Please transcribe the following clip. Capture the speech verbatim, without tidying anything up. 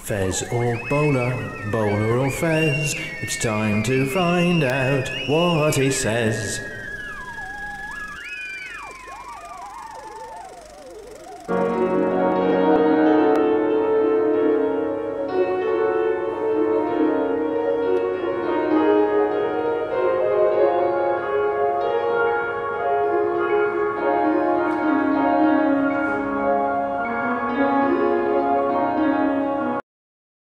Fez or bowler, bowler or fez, it's time to find out what he says.